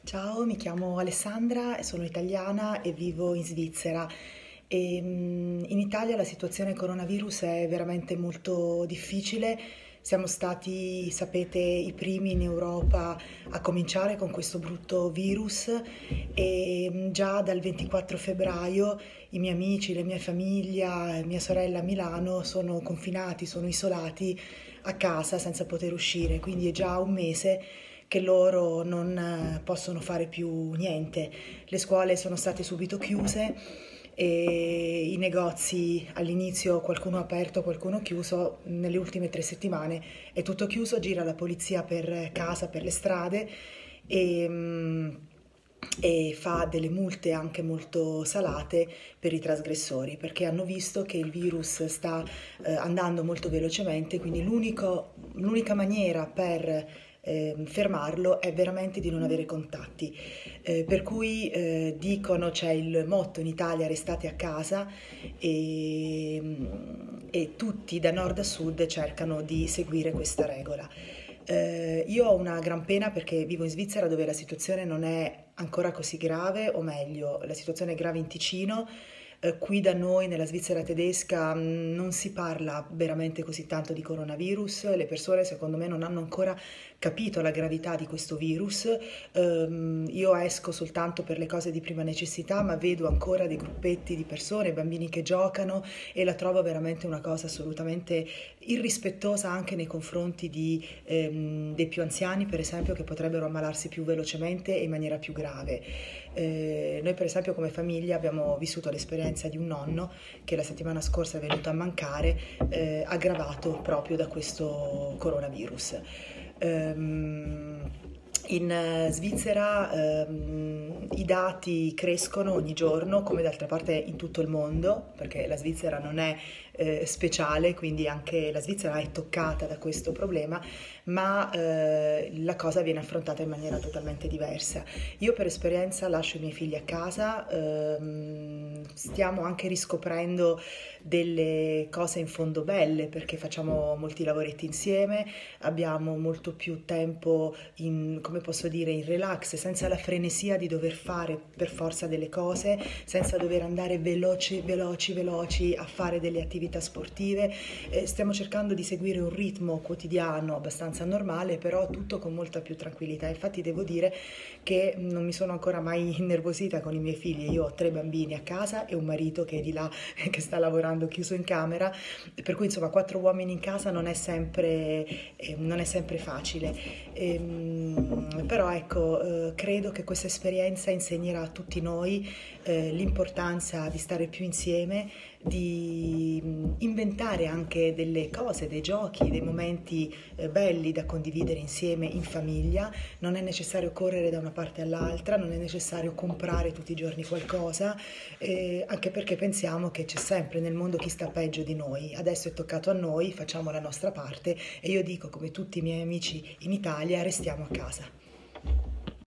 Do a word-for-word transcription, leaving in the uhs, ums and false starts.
Ciao, mi chiamo Alessandra, sono italiana e vivo in Svizzera. E, mm, in Italia la situazione coronavirus è veramente molto difficile. Siamo stati, sapete, i primi in Europa a cominciare con questo brutto virus e mm, già dal ventiquattro febbraio i miei amici, la mia famiglia, mia sorella a Milano sono confinati, sono isolati a casa senza poter uscire, quindi è già un mese che loro non eh, possono fare più niente. Le scuole sono state subito chiuse e i negozi all'inizio qualcuno aperto, qualcuno chiuso, nelle ultime tre settimane è tutto chiuso, gira la polizia per casa, per le strade e, mm, e fa delle multe anche molto salate per i trasgressori perché hanno visto che il virus sta eh, andando molto velocemente, quindi l'unico- l'unica maniera per eh, fermarlo è veramente di non avere contatti. Eh, per cui eh, dicono, c'è il motto in Italia restate a casa e, e tutti da nord a sud cercano di seguire questa regola. Eh, io ho una gran pena perché vivo in Svizzera dove la situazione non è ancora così grave, o meglio, la situazione è grave in Ticino. Eh, qui da noi nella Svizzera tedesca mh, non si parla veramente così tanto di coronavirus, le persone secondo me non hanno ancora capito la gravità di questo virus. Ehm, io esco soltanto per le cose di prima necessità, ma vedo ancora dei gruppetti di persone, bambini che giocano e la trovo veramente una cosa assolutamente irrispettosa anche nei confronti di, ehm, dei più anziani, per esempio, che potrebbero ammalarsi più velocemente e in maniera più grave. Eh, noi per esempio come famiglia abbiamo vissuto l'esperienza di un nonno che la settimana scorsa è venuto a mancare, eh, aggravato proprio da questo coronavirus. Ehm, in eh, Svizzera ehm, i dati crescono ogni giorno, come d'altra parte in tutto il mondo, perché la Svizzera non è eh, speciale, quindi anche la Svizzera è toccata da questo problema, ma eh, la cosa viene affrontata in maniera totalmente diversa. Io per esperienza lascio i miei figli a casa, ehm, stiamo anche riscoprendo delle cose in fondo belle perché facciamo molti lavoretti insieme, abbiamo molto più tempo in, come posso dire, in relax, senza la frenesia di dover fare per forza delle cose, senza dover andare veloci, veloci, veloci a fare delle attività sportive. Eh, stiamo cercando di seguire un ritmo quotidiano abbastanza normale, però tutto con molta più tranquillità. Infatti devo dire che non mi sono ancora mai innervosita con i miei figli. Io ho tre bambini a casa e un marito che è di là, che sta lavorando chiuso in camera, per cui insomma quattro uomini in casa non è sempre, eh, non è sempre facile. Ehm, però ecco, eh, credo che questa esperienza insegnerà a tutti noi eh, l'importanza di stare più insieme, di mh, inventare anche delle cose, dei giochi, dei momenti eh, belli da condividere insieme in famiglia. Non è necessario correre da una parte all'altra, non è necessario comprare tutti i giorni qualcosa, eh, anche perché pensiamo che c'è sempre nel mondo chi sta peggio di noi. Adesso è toccato a noi, facciamo la nostra parte e io dico, come tutti i miei amici in Italia, restiamo a casa.